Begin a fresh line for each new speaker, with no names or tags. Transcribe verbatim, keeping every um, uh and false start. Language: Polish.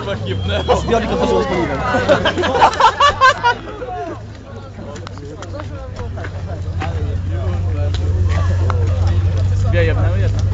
paliwach jebnęło.
Zbiornik otworzyło z paliwem.
Dwie jebnęły, jedna.